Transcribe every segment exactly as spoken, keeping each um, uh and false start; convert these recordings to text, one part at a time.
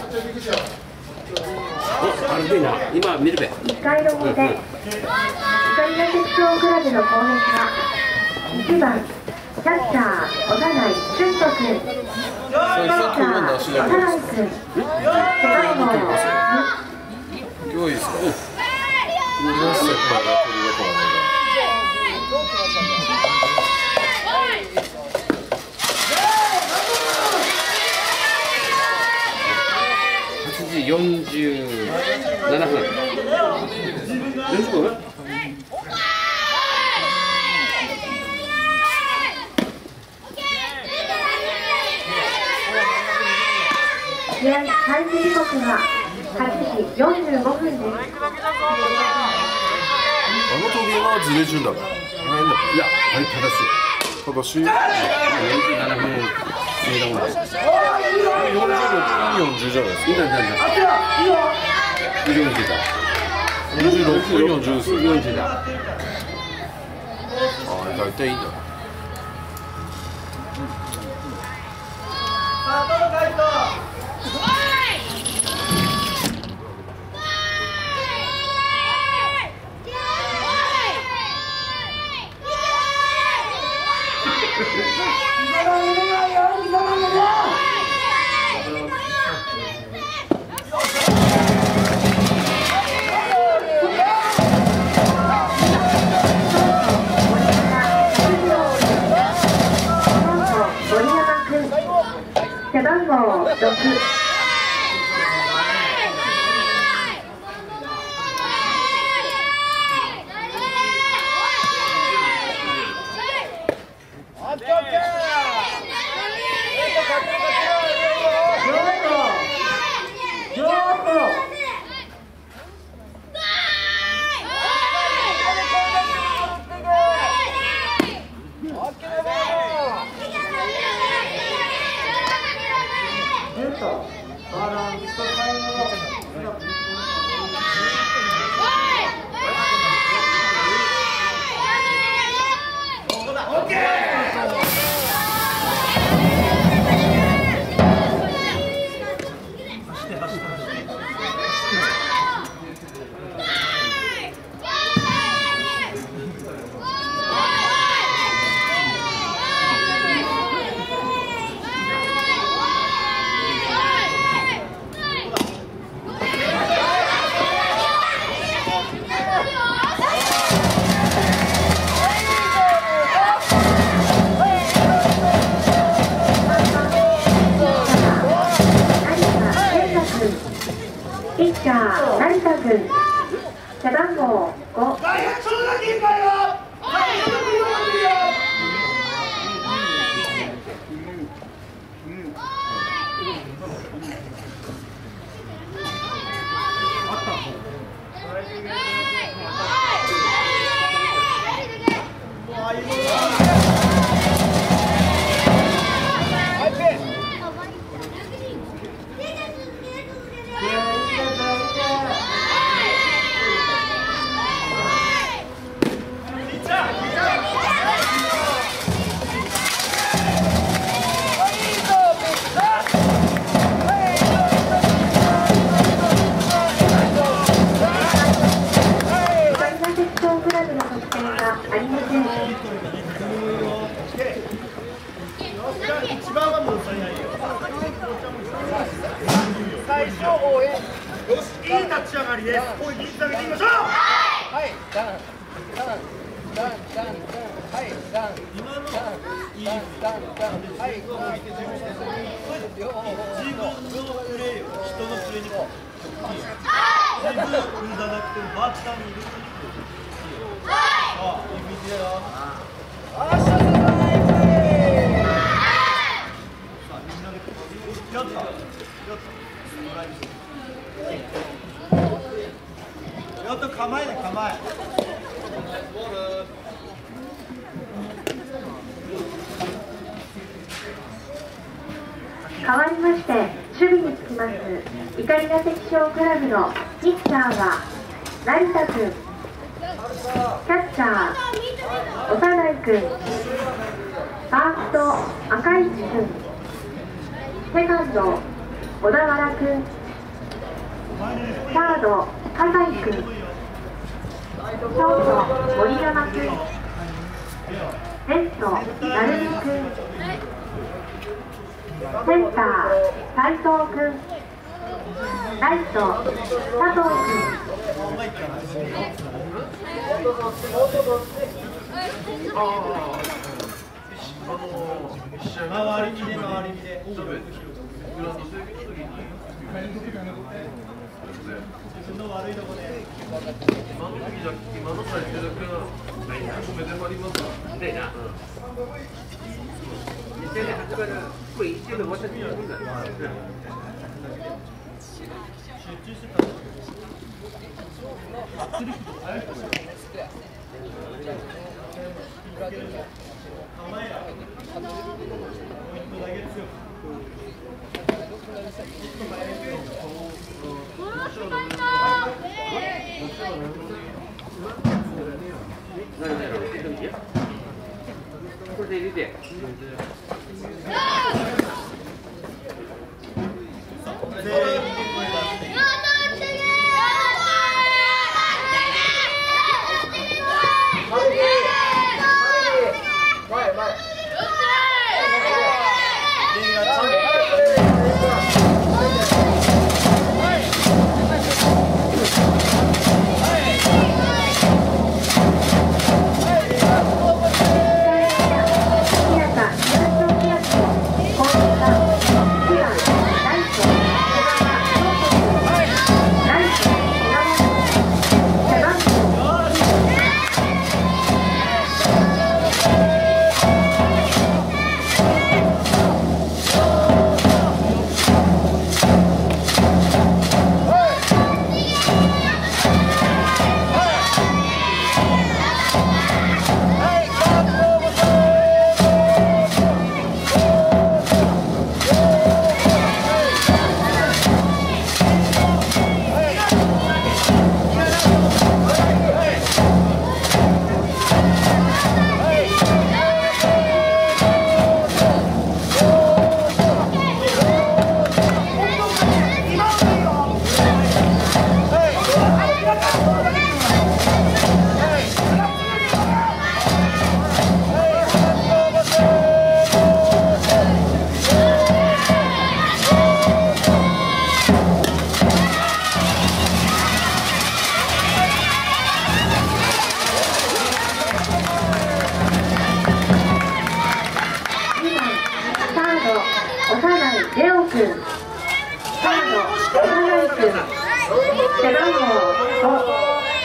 あるでな、今見るべ。 いっかいの表、イタリアセクションクラブの攻撃はいちばん、キャッチャー、小田内俊斗君。キャッチャー、小田内君。背番号に。 今日いいですか？ はちじよんじゅうななふん。よんじゅうごふん？ 試合開始時刻ははちじよんじゅうごふんです。 あの時計がずれちゅうんだから。 いや、はい、正しい。 正しい。よんじゅうななふん過ぎたもんです。 ろく、よんじゅうじゃないですか。 いいんだ、いいんだ。よんじゅうだ。 よんじゅうろく、よんじゅうです。 よんじゅうだ。 ああ、大体いいんだ。 背番号ろく。ピッチャー、成田君、背番号ご。 最初応援。よし、いい立ち上がりです。攻撃につなげていきましょう。はい、ダン、ダン、ダン、ダン、ダン、はい、ダン、今のダン、ダン、ダン、ダン、はい、攻撃自分で自分のプレーを人のプレーにこう。自分じゃなくてバッターに入れていく。あ、いい道だよ。あっしゃ、ナイスプレー。さあ、みんなでやった。やった。やっと構えで構え。 変わりまして守備につきますイタリアセクションクラブのピッチャーは成田君、キャッチャー長内君、ファースト赤石君、セカンド小田原君、 サード葛西君、ショート森山君、レフト成美君、センター斉藤君、ライト佐藤君。 回りにね回りにね。自分の悪いとこで。 今の時じゃ今の最中だけは止めてもらいますわ。 ねえな。にせんはちばいこれ一球で終わっちゃってるんだ。これで入れて。 レオ君、サード、長井君、背番号ご。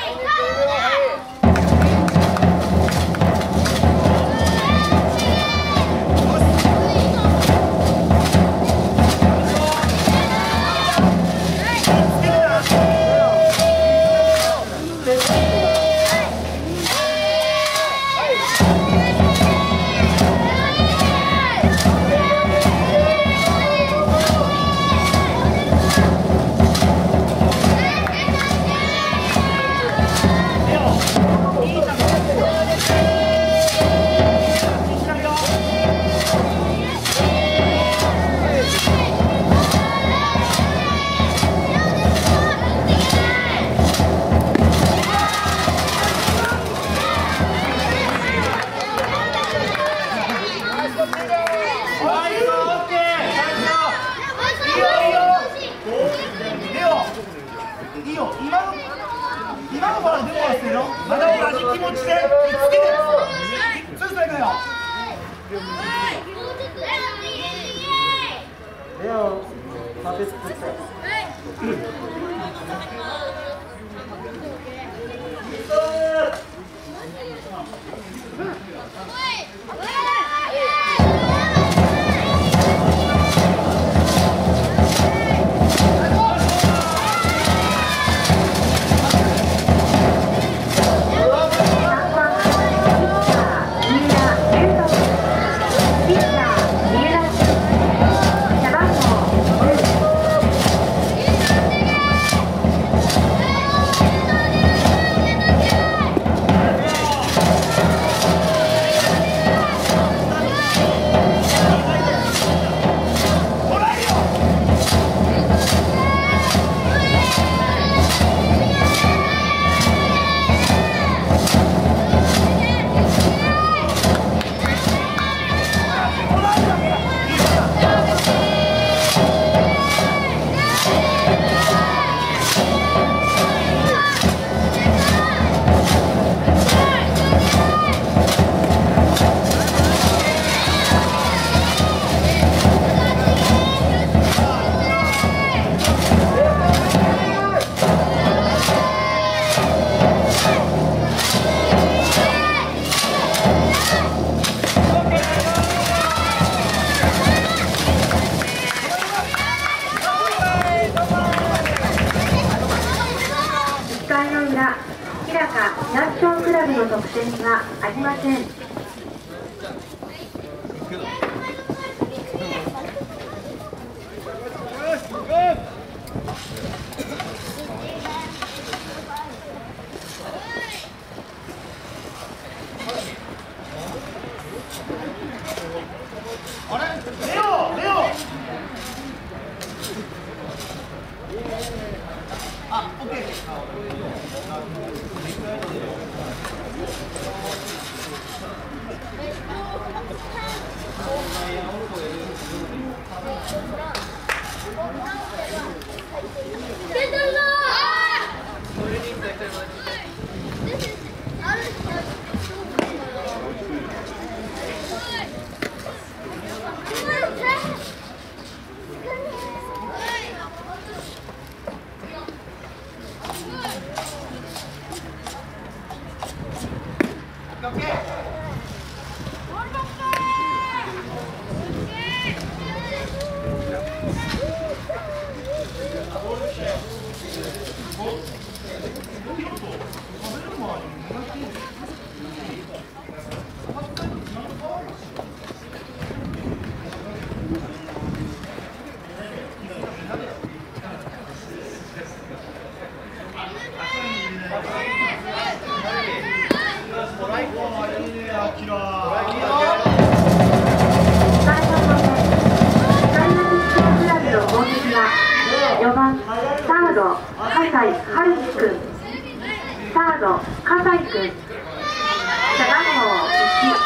まだ同じ気持ちでつけてそうしたらいいのよ。レオパーフェクトですサはジャンクションクラブの得点はありません。よばんサード葛西春樹君、サード葛西君、背番号いち。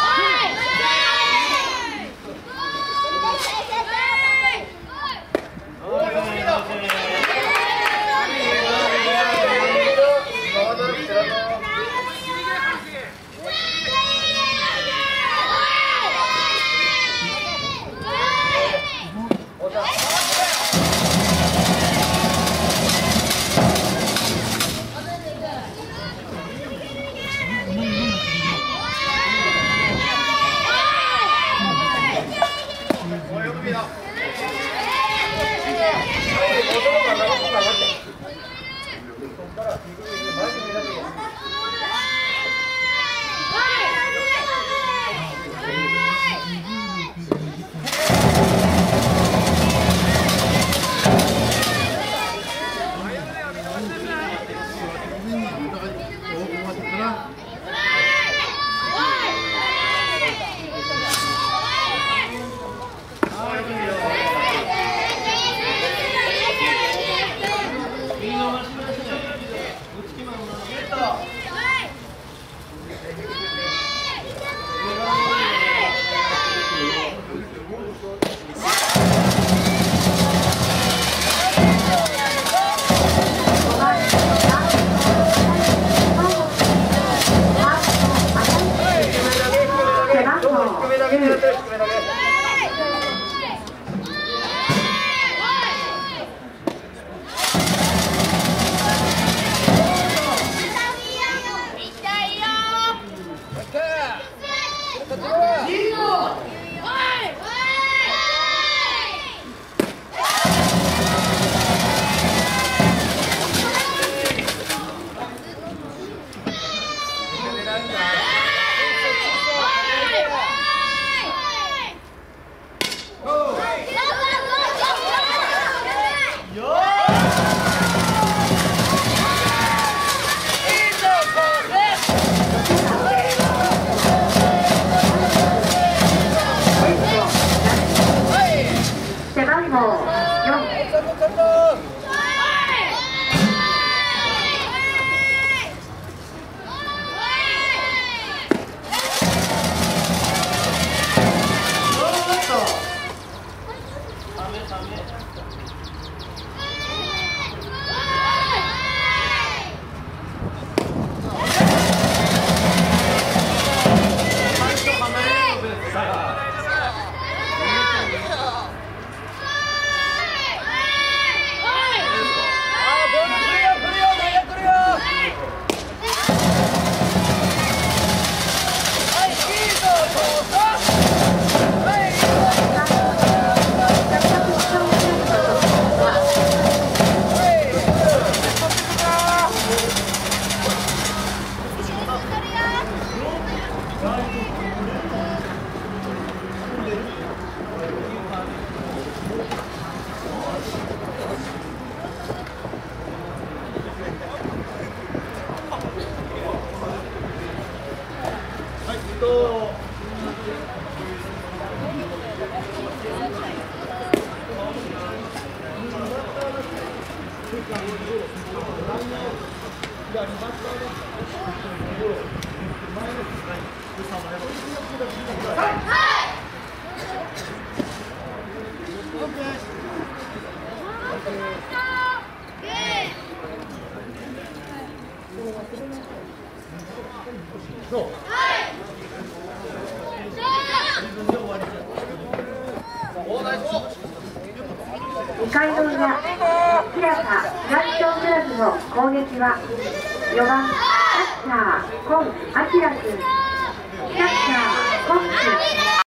にかいの裏、日高東京クラブの攻撃はよばんキャッチャー今明君、キャッチャー今季